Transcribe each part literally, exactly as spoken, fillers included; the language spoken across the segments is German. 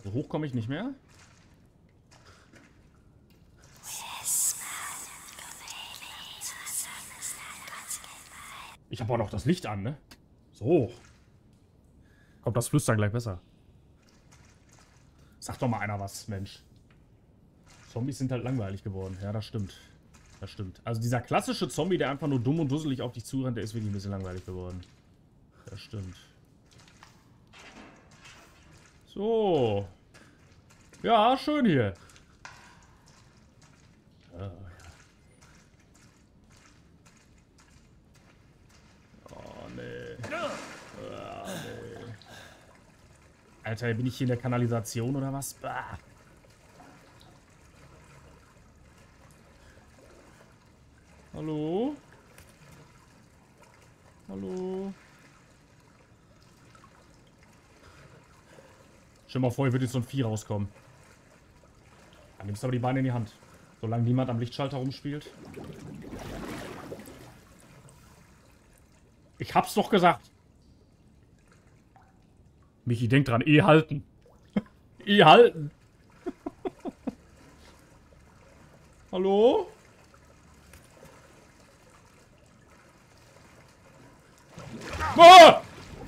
So hoch komme ich nicht mehr. Ich habe auch noch das Licht an, ne? So. Kommt das Flüstern gleich besser. Sag doch mal einer was, Mensch. Zombies sind halt langweilig geworden. Ja, das stimmt. Das stimmt. Also dieser klassische Zombie, der einfach nur dumm und dusselig auf dich zurennt, der ist wirklich ein bisschen langweilig geworden. Das stimmt. So. Ja, schön hier. Oh, ja. Oh, nee. Oh, nee. Alter, bin ich hier in der Kanalisation oder was? Bah. Hallo? Hallo? Stell dir mal vor, hier wird jetzt so ein Vieh rauskommen. Dann nimmst du aber die Beine in die Hand. Solange niemand am Lichtschalter rumspielt. Ich hab's doch gesagt. Michi, denk dran, eh halten. eh halten. Hallo? Ah!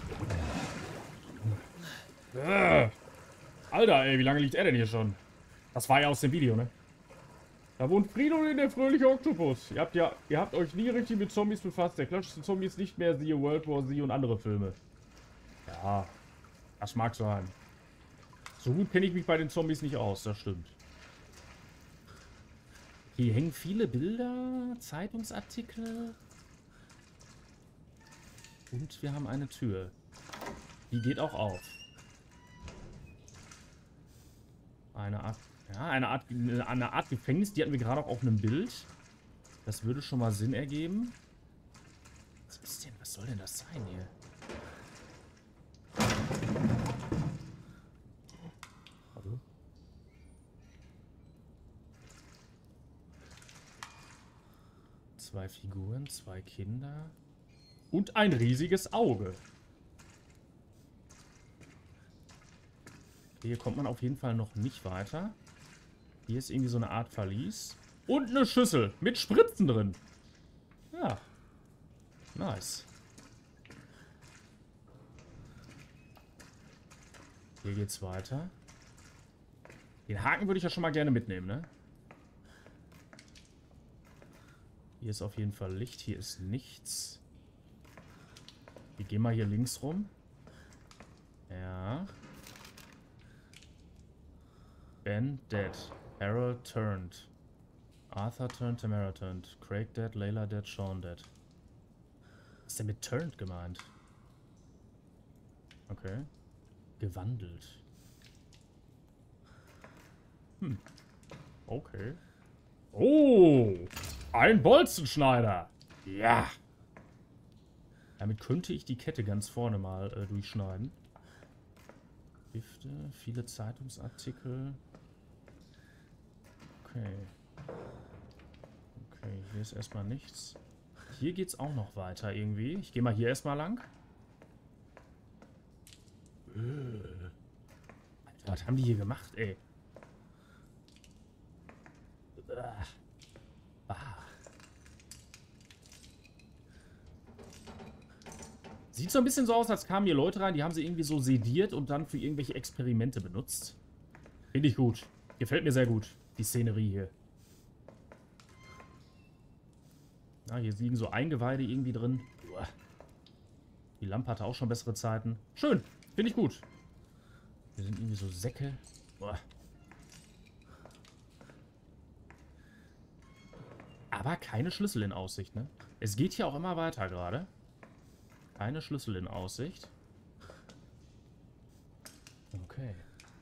Äh. Alter, ey, wie lange liegt er denn hier schon? Das war ja aus dem Video, ne? Da wohnt Fridolin, der fröhliche Oktopus. Ihr habt ja, ihr habt euch nie richtig mit Zombies befasst. Der klatscht Zombies nicht mehr, siehe World War Z und andere Filme. Ja, das mag sein. So gut kenne ich mich bei den Zombies nicht aus, das stimmt. Hier hängen viele Bilder, Zeitungsartikel. Und wir haben eine Tür. Die geht auch auf. Eine Art, ja, eine Art, eine Art Gefängnis. Die hatten wir gerade auch auf einem Bild. Das würde schon mal Sinn ergeben. Was ist denn? Was soll denn das sein hier? Hallo? Zwei Figuren, zwei Kinder. Und ein riesiges Auge. Hier kommt man auf jeden Fall noch nicht weiter. Hier ist irgendwie so eine Art Verlies. Und eine Schüssel mit Spritzen drin. Ja. Nice. Hier geht's weiter. Den Haken würde ich ja schon mal gerne mitnehmen, ne? Hier ist auf jeden Fall Licht. Hier ist nichts. Wir gehen mal hier links rum. Ja. Ben dead. Harold turned. Arthur turned, Tamara turned. Craig dead, Layla dead, Sean dead. Was ist denn mit turned gemeint? Okay. Gewandelt. Hm. Okay. Oh! Ein Bolzenschneider! Ja! Damit könnte ich die Kette ganz vorne mal äh, durchschneiden. Stifte, viele Zeitungsartikel. Okay. Okay, hier ist erstmal nichts. Hier geht's auch noch weiter irgendwie. Ich gehe mal hier erstmal lang. Alter, was haben die hier gemacht, ey? Ah. Sieht so ein bisschen so aus, als kamen hier Leute rein, die haben sie irgendwie so sediert und dann für irgendwelche Experimente benutzt. Finde ich gut. Gefällt mir sehr gut, die Szenerie hier. Ja, hier liegen so Eingeweide irgendwie drin. Die Lampe hatte auch schon bessere Zeiten. Schön, finde ich gut. Hier sind irgendwie so Säcke. Aber keine Schlüssel in Aussicht, ne? Es geht hier auch immer weiter gerade. Keine Schlüssel in Aussicht. Okay.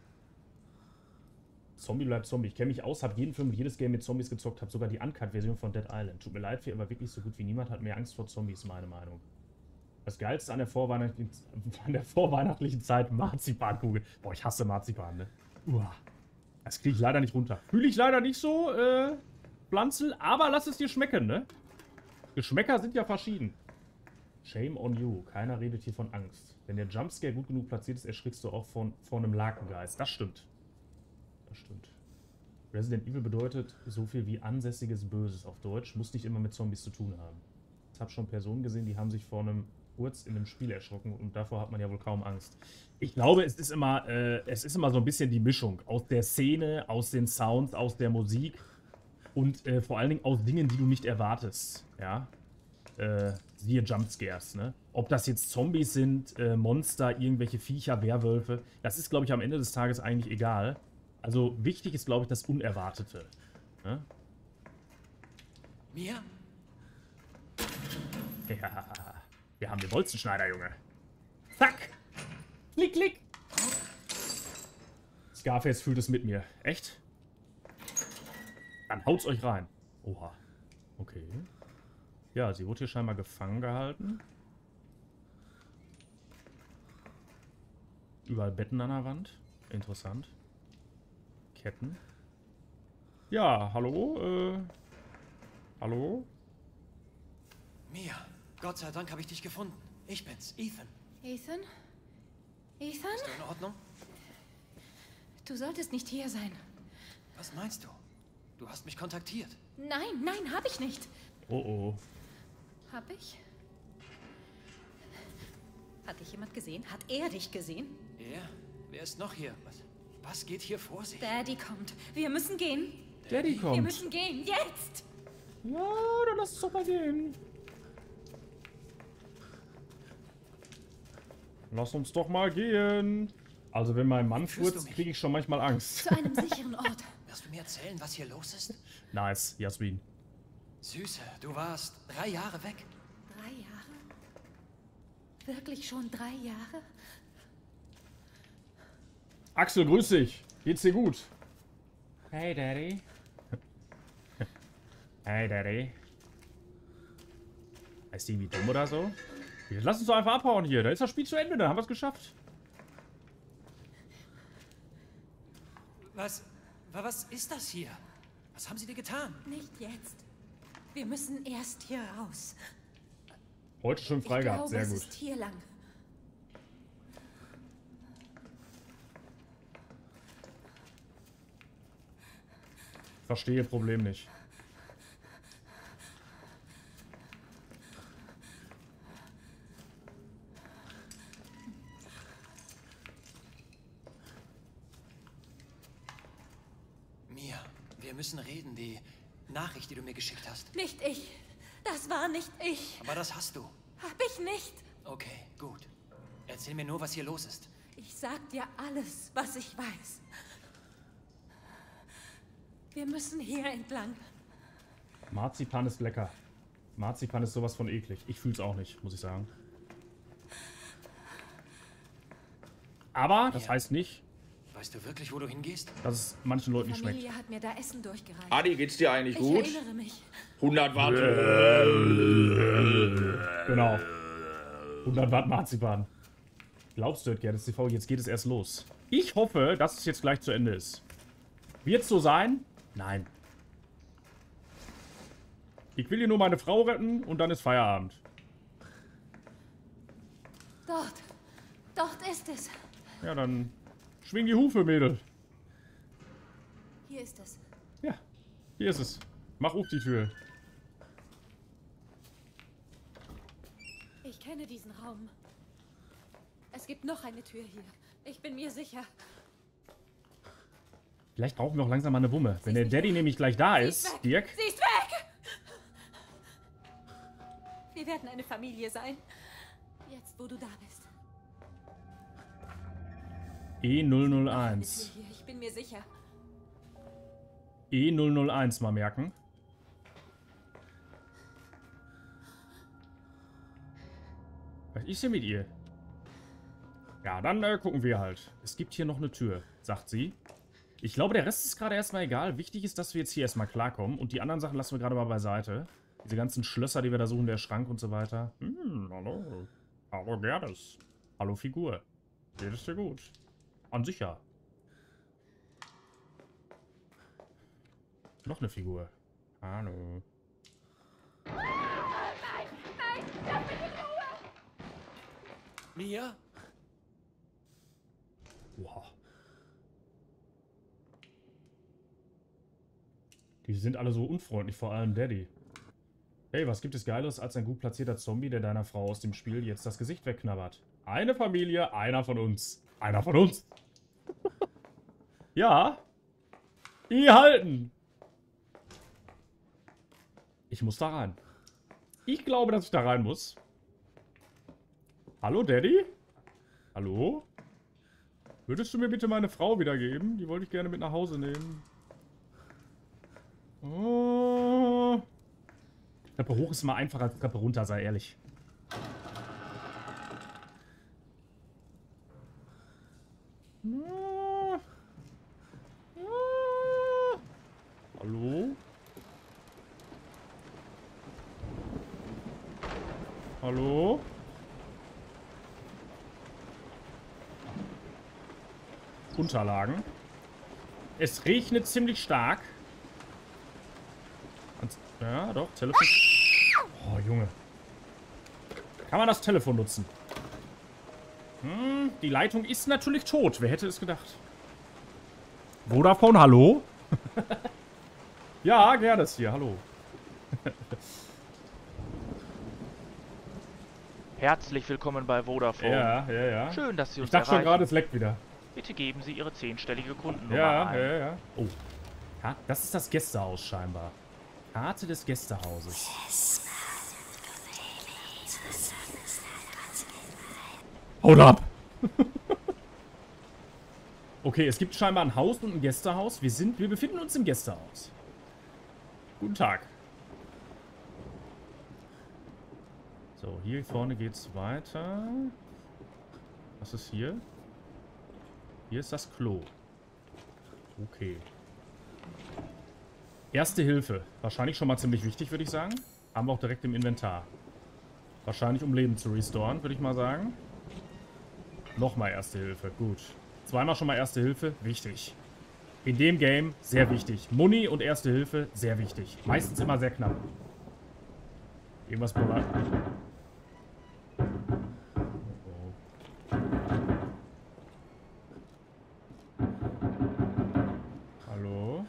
Zombie bleibt Zombie. Ich kenne mich aus, habe jeden Film und jedes Game mit Zombies gezockt, habe sogar die Uncut-Version von Dead Island. Tut mir leid, für aber wirklich so gut wie niemand hat mehr Angst vor Zombies, meine Meinung. Das Geilste an der vorweihnachtlichen, an der vorweihnachtlichen Zeit, Marzipankugel. Boah, ich hasse Marzipan, ne? Uah. Das kriege ich leider nicht runter. Fühle ich leider nicht so, äh, Pflanzel, aber lass es dir schmecken, ne? Geschmäcker sind ja verschieden. Shame on you. Keiner redet hier von Angst. Wenn der Jumpscare gut genug platziert ist, erschrickst du auch von, von einem Lakengeist. Das stimmt. Das stimmt. Resident Evil bedeutet so viel wie ansässiges Böses auf Deutsch. Muss nicht immer mit Zombies zu tun haben. Ich habe schon Personen gesehen, die haben sich vor einem kurz in einem Spiel erschrocken und davor hat man ja wohl kaum Angst. Ich glaube, es ist immer, äh, es ist immer so ein bisschen die Mischung aus der Szene, aus den Sounds, aus der Musik und äh, vor allen Dingen aus Dingen, die du nicht erwartest. Ja, äh, siehe Jumpscares, ne? Ob das jetzt Zombies sind, äh, Monster, irgendwelche Viecher, Werwölfe, das ist, glaube ich, am Ende des Tages eigentlich egal. Also wichtig ist, glaube ich, das Unerwartete. Ne? Mia? Ja, wir haben den Bolzenschneider, Junge. Zack! Klick, klick! Scarface fühlt es mit mir. Echt? Dann haut's euch rein. Oha. Okay. Ja, sie wurde hier scheinbar gefangen gehalten. Überall Betten an der Wand. Interessant. Ketten. Ja, hallo? Äh, hallo? Mia, Gott sei Dank habe ich dich gefunden. Ich bin's, Ethan. Ethan? Ethan? Bist du in Ordnung? Du solltest nicht hier sein. Was meinst du? Du hast mich kontaktiert. Nein, nein, hab ich nicht. Oh oh. Hab ich? Hat dich jemand gesehen? Hat er dich gesehen? Er? Wer ist noch hier? Was, was geht hier vor sich? Daddy kommt. Wir müssen gehen. Daddy kommt. Wir müssen gehen. Jetzt! Ja, dann lass uns doch mal gehen. Lass uns doch mal gehen. Also wenn mein Mann furzt, kriege ich schon manchmal Angst. Zu einem sicheren Ort. Wirst du mir erzählen, was hier los ist? Nice, Jasmin. Süße, du warst drei Jahre weg. Drei Jahre? Wirklich schon drei Jahre? Axel, grüß dich. Geht's dir gut? Hey, Daddy. Hey, Daddy. Ist die irgendwie dumm oder so? Lass uns doch einfach abhauen hier. Da ist das Spiel zu Ende. Dann haben wir es geschafft. Was, was ist das hier? Was haben sie dir getan? Nicht jetzt. Wir müssen erst hier raus. Heute schon frei ich gehabt. glaube, Sehr es gut. ist hier lang. Verstehe Problem nicht. Mia, wir müssen reden. Die Nachricht, die du mir geschickt hast. Nicht ich. Das war nicht ich. Aber das hast du. Hab ich nicht. Okay, gut. Erzähl mir nur, was hier los ist. Ich sag dir alles, was ich weiß. Wir müssen hier entlang. Marzipan ist lecker. Marzipan ist sowas von eklig. Ich fühl's auch nicht, muss ich sagen. Aber das Ja. heißt nicht, Weißt du wirklich, wo du hingehst? dass es manchen Leuten Die nicht schmeckt. Familie hat mir da Essen durchgereicht. Adi, geht's dir eigentlich Ich gut? erinnere mich. hundert Watt. Genau. hundert Watt Marzipan. Glaubst du, Gerdes T V, jetzt geht es erst los. Ich hoffe, dass es jetzt gleich zu Ende ist. Wird es so sein? Nein. Ich will hier nur meine Frau retten und dann ist Feierabend. Dort. Dort ist es. Ja, dann schwing die Hufe, Mädel. Hier ist es. Ja, hier ist es. Mach auf die Tür. Ich kenne diesen Raum. Es gibt noch eine Tür hier. Ich bin mir sicher. Vielleicht brauchen wir auch langsam mal eine Wumme. Wenn der nicht Daddy weg. nämlich gleich da Sie ist, ist weg. Dirk. Sie ist weg! Wir werden eine Familie sein. Jetzt, wo du da bist. E null null Noch eine eins. Tür hier. Ich bin mir sicher. E null null eins mal merken. Was ist denn mit ihr? Ja, dann äh, gucken wir halt. Es gibt hier noch eine Tür, sagt sie. Ich glaube, der Rest ist gerade erstmal egal. Wichtig ist, dass wir jetzt hier erstmal klarkommen. Und die anderen Sachen lassen wir gerade mal beiseite. Diese ganzen Schlösser, die wir da suchen, der Schrank und so weiter. Hm, hallo. Hallo, Gerdes. Hallo, Figur. Geht es dir gut? An sich ja. Noch eine Figur. Hallo. Nein, nein, lass mich in Ruhe! Mia? Wow. Die sind alle so unfreundlich, vor allem Daddy. Hey, was gibt es Geiles als ein gut platzierter Zombie, der deiner Frau aus dem Spiel jetzt das Gesicht wegknabbert? Eine Familie, einer von uns. Einer von uns. Ja. Die halten. Ich muss da rein. Ich glaube, dass ich da rein muss. Hallo, Daddy? Hallo? Würdest du mir bitte meine Frau wiedergeben? Die wollte ich gerne mit nach Hause nehmen. Oh. Treppe hoch ist immer einfacher als Treppe runter, sei ehrlich. Ah. Ah. Hallo? Hallo? Unterlagen. Es regnet ziemlich stark. Ja, doch, Telefon. Oh, Junge. Kann man das Telefon nutzen? Hm, die Leitung ist natürlich tot. Wer hätte es gedacht? Vodafone, hallo? Ja, Gerdes hier, hallo. Herzlich willkommen bei Vodafone. Ja, ja, ja. Schön, dass Sie uns Ich dachte schon erreichen. gerade, es leckt wieder. Bitte geben Sie Ihre zehnstellige Kundennummer Ja, ein. ja, ja. Oh. Ja, das ist das Gästehaus scheinbar. Karte des Gästehauses. Haut ab! Okay, es gibt scheinbar ein Haus und ein Gästehaus. Wir sind, wir befinden uns im Gästehaus. Guten Tag. So, hier vorne geht's weiter. Was ist hier? Hier ist das Klo. Okay. Erste Hilfe. Wahrscheinlich schon mal ziemlich wichtig, würde ich sagen. Haben wir auch direkt im Inventar. Wahrscheinlich, um Leben zu restoren, würde ich mal sagen. Nochmal Erste Hilfe. Gut. Zweimal schon mal Erste Hilfe. Wichtig. In dem Game sehr wichtig. Muni und Erste Hilfe sehr wichtig. Meistens immer sehr knapp. Irgendwas bollert. Hallo?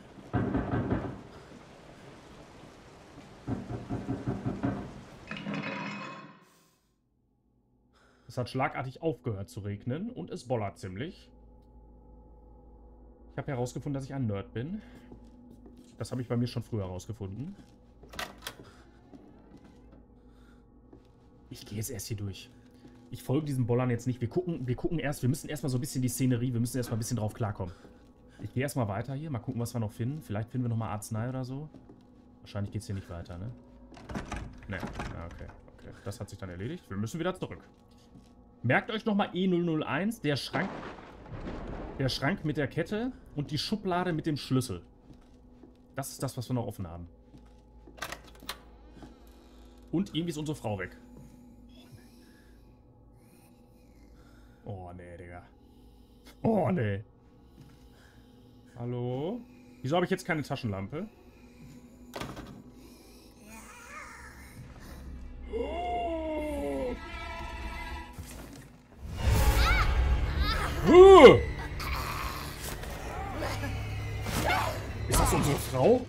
Es hat schlagartig aufgehört zu regnen und es bollert ziemlich. Ich habe herausgefunden, dass ich ein Nerd bin. Das habe ich bei mir schon früher herausgefunden. Ich gehe jetzt erst hier durch. Ich folge diesen Bollern jetzt nicht. Wir gucken, wir gucken erst, wir müssen erstmal so ein bisschen die Szenerie, wir müssen erstmal ein bisschen drauf klarkommen. Ich gehe erstmal weiter hier, mal gucken, was wir noch finden. Vielleicht finden wir nochmal Arznei oder so. Wahrscheinlich geht es hier nicht weiter, ne? Ne, ah, okay, okay. Das hat sich dann erledigt. Wir müssen wieder zurück. Merkt euch nochmal E null null eins, der Schrank, der Schrank mit der Kette und die Schublade mit dem Schlüssel. Das ist das, was wir noch offen haben. Und irgendwie ist unsere Frau weg. Oh, nee, Digga. Oh, nee. Hallo? Wieso habe ich jetzt keine Taschenlampe? Oh. Uh. Ist das unsere Frau?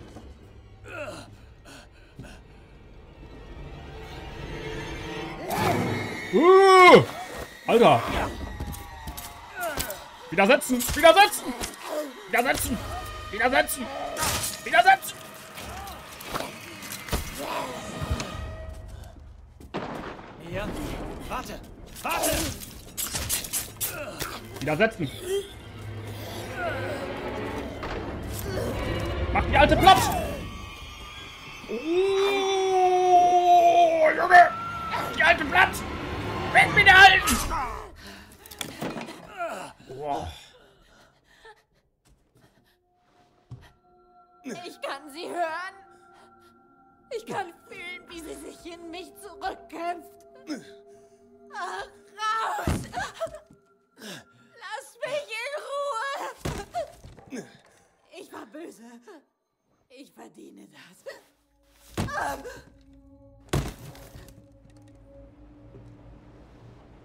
Uh. Alter! Widersetzen! Widersetzen! Widersetzen! Widersetzen! Widersetzen! Mia, warte! Warte! Widersetzen! Mach die alte platt! Oh, Junge! Die alte platt! Weg mit der alten! Wow. Ich kann sie hören. Ich kann fühlen, wie sie sich in mich zurückkämpft. Ach, raus! Lass mich in Ruhe! Ich war böse. Ich verdiene das.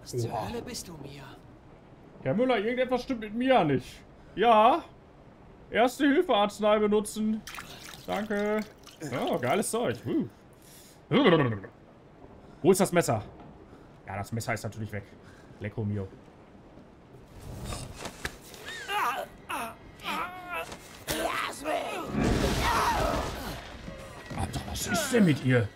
Was zur Hölle bist du, Mia? Herr Müller, irgendetwas stimmt mit Mia nicht. Ja. Erste-Hilfe-Arznei benutzen. Danke. Oh, geiles Zeug. Uh. Wo ist das Messer? Ja, das Messer ist natürlich weg. Lecco mio. Alter, was ist denn mit ihr?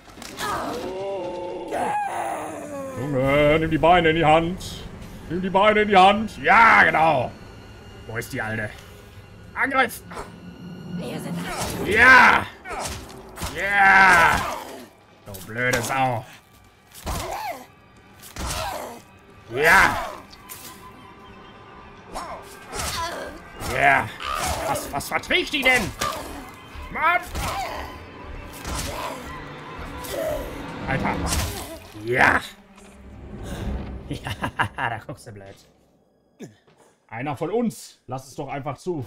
Junge, nimm die Beine in die Hand. Nimm die Beine in die Hand. Ja, genau. Wo ist die Alte? Angriff! Wir sind Ja! Ja! Du blöde Sau. Ja! Ja! Was, was verträgt die denn? Mann! Alter! Ja! Ja, da guckst du blöd. Einer von uns. Lass es doch einfach zu.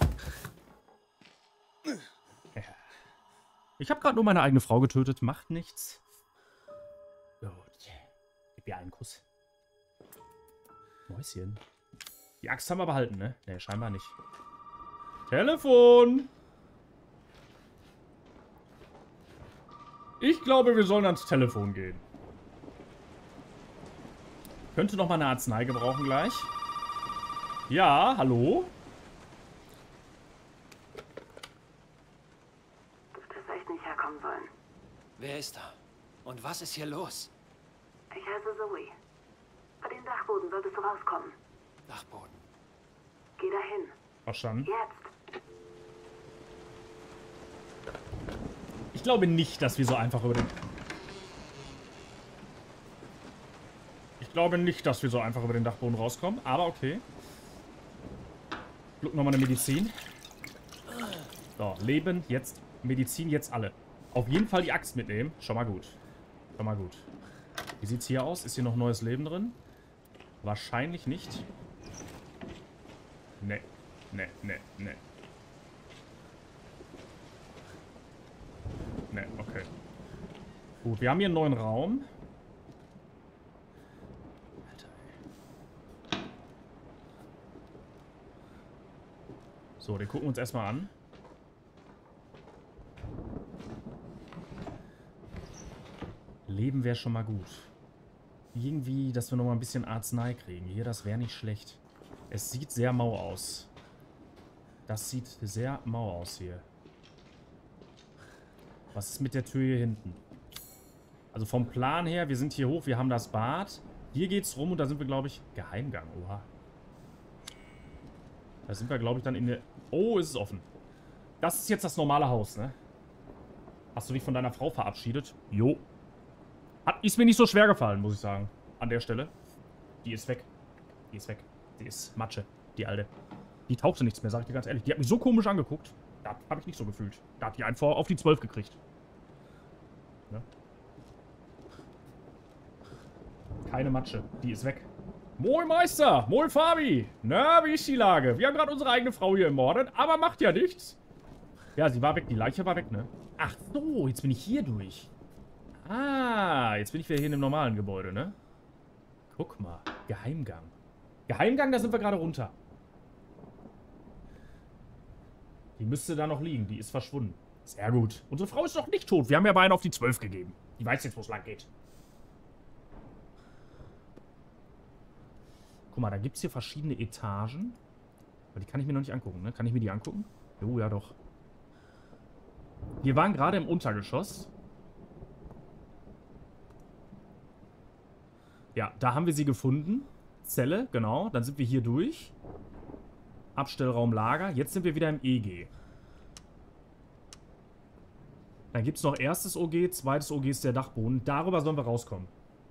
Ja. Ich habe gerade nur meine eigene Frau getötet. Macht nichts. Gut. Gib ihr einen Kuss. Mäuschen. Die Axt haben wir behalten, ne? Ne, scheinbar nicht. Telefon! Ich glaube, wir sollen ans Telefon gehen. Könnte noch mal eine Arznei gebrauchen gleich. Ja, hallo? Du hättest echt nicht herkommen sollen. Wer ist da? Und was ist hier los? Ich heiße Zoe. Bei den Dachboden solltest du rauskommen. Dachboden. Geh dahin. Verstanden. Jetzt. Ich glaube nicht, dass wir so einfach über den... Ich glaube nicht, dass wir so einfach über den Dachboden rauskommen, aber okay. Glück nochmal eine Medizin. So, Leben, jetzt Medizin, jetzt alle. Auf jeden Fall die Axt mitnehmen. Schon mal gut. Schon mal gut. Wie sieht's hier aus? Ist hier noch neues Leben drin? Wahrscheinlich nicht. Ne, ne, ne, ne. Ne, okay. Gut, wir haben hier einen neuen Raum. Alter, ey. So, den gucken wir uns erstmal an. Leben wäre schon mal gut. Irgendwie, dass wir noch mal ein bisschen Arznei kriegen. Hier, das wäre nicht schlecht. Es sieht sehr mau aus. Das sieht sehr mau aus hier. Was ist mit der Tür hier hinten? Also vom Plan her, wir sind hier hoch, wir haben das Bad. Hier geht's rum und da sind wir, glaube ich... Geheimgang, oha. Da sind wir, glaube ich, dann in der... Oh, ist es offen. Das ist jetzt das normale Haus, ne? Hast du dich von deiner Frau verabschiedet? Jo. Hat, ist mir nicht so schwer gefallen, muss ich sagen. An der Stelle. Die ist weg. Die ist weg. Die ist Matsche. Die Alte. Die tauchte nichts mehr, sag ich dir ganz ehrlich. Die hat mich so komisch angeguckt. Da habe ich nicht so gefühlt. Da hat die einen vor auf die zwölf gekriegt. Ne? Keine Matsche. Die ist weg. Moin Meister. Moin Fabi. Na, wie ist die Lage? Wir haben gerade unsere eigene Frau hier ermordet, aber macht ja nichts. Ja, sie war weg. Die Leiche war weg, ne? Ach so, jetzt bin ich hier durch. Ah, jetzt bin ich wieder hier in dem normalen Gebäude, ne? Guck mal. Geheimgang. Geheimgang, da sind wir gerade runter. Die müsste da noch liegen. Die ist verschwunden. Sehr gut. Unsere Frau ist doch nicht tot. Wir haben ja bei einer auf die zwölf gegeben. Die weiß jetzt, wo es lang geht. Guck mal, da gibt es hier verschiedene Etagen. Aber die kann ich mir noch nicht angucken, ne? Kann ich mir die angucken? Jo, ja doch. Wir waren gerade im Untergeschoss. Ja, da haben wir sie gefunden. Zelle, genau. Dann sind wir hier durch. Abstellraum, Lager. Jetzt sind wir wieder im E G. Dann gibt es noch erstes O G, zweites O G ist der Dachboden. Darüber sollen wir rauskommen.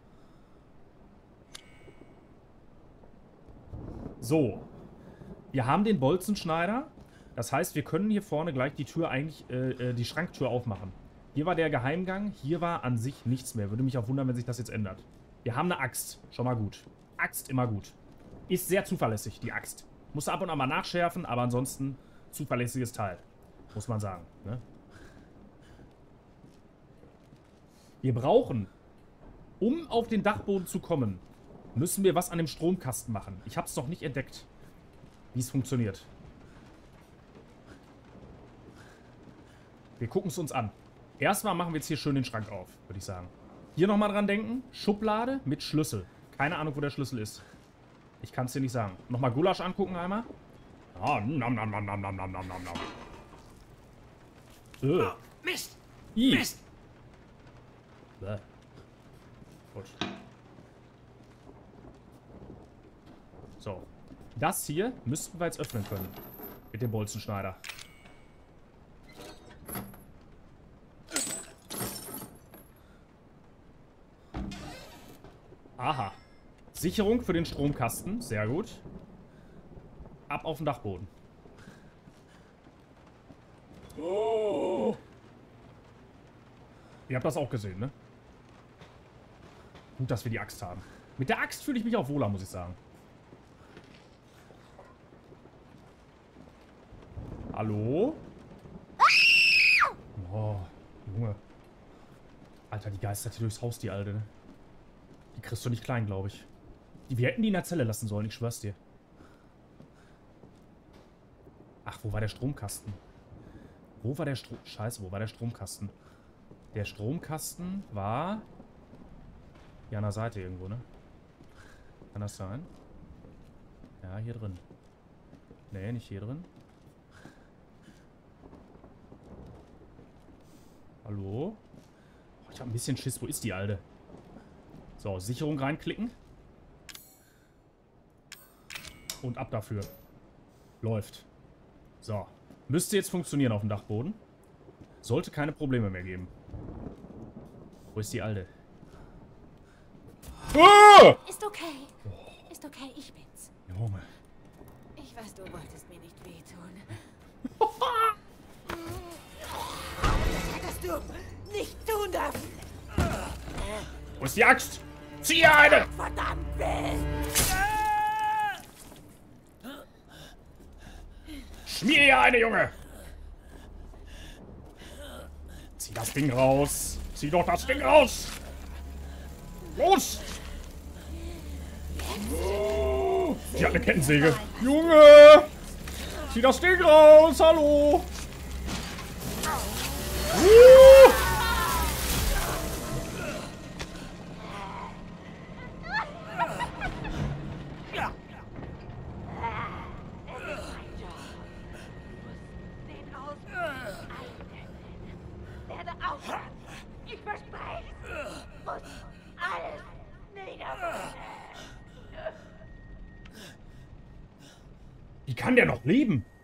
So. Wir haben den Bolzenschneider. Das heißt, wir können hier vorne gleich die Tür eigentlich, äh, die Schranktür aufmachen. Hier war der Geheimgang. Hier war an sich nichts mehr. Würde mich auch wundern, wenn sich das jetzt ändert. Wir haben eine Axt. Schon mal gut. Axt immer gut. Ist sehr zuverlässig, die Axt. Muss ab und an mal nachschärfen, aber ansonsten zuverlässiges Teil. Muss man sagen. Ne? Wir brauchen, um auf den Dachboden zu kommen, müssen wir was an dem Stromkasten machen. Ich habe es noch nicht entdeckt, wie es funktioniert. Wir gucken es uns an. Erstmal machen wir jetzt hier schön den Schrank auf, würde ich sagen. Hier nochmal dran denken. Schublade mit Schlüssel. Keine Ahnung, wo der Schlüssel ist. Ich kann es dir nicht sagen. Nochmal Gulasch angucken einmal. Ah, nam, nam, nam, nam, nam, nam, nam, nam. Oh, Mist! I. Mist! Bäh. Gut. So. Das hier müssten wir jetzt öffnen können. Mit dem Bolzenschneider. Aha. Sicherung für den Stromkasten. Sehr gut. Ab auf den Dachboden. Oh. Ihr habt das auch gesehen, ne? Gut, dass wir die Axt haben. Mit der Axt fühle ich mich auch wohler, muss ich sagen. Hallo? Oh, Junge. Alter, die geistert hier durchs Haus, die Alte, ne? Die kriegst du nicht klein, glaube ich. Die, wir hätten die in der Zelle lassen sollen, ich schwör's dir. Ach, wo war der Stromkasten? Wo war der Strom... Scheiße, wo war der Stromkasten? Der Stromkasten war... Hier an der Seite irgendwo, ne? Kann das sein? Ja, hier drin. Nee, nicht hier drin. Hallo? Oh, ich hab ein bisschen Schiss. Wo ist die Alte? So, Sicherung reinklicken. Und ab dafür. Läuft. So. Müsste jetzt funktionieren auf dem Dachboden. Sollte keine Probleme mehr geben. Wo ist die Alte? Ah! Ist okay. Ist okay, ich bin's. Junge. Ich weiß, du wolltest mir nicht wehtun. Das hättest du nicht tun dürfen. Wo ist die Axt? Zieh eine! Verdammt will. Schmier ihr eine, Junge! Zieh das Ding raus! Zieh doch das Ding raus! Los! Oh, die hat eine Kettensäge. Junge! Zieh das Ding raus! Hallo! Uh! Ich verspreche, muss alles niederbrennen. Wie kann der noch leben?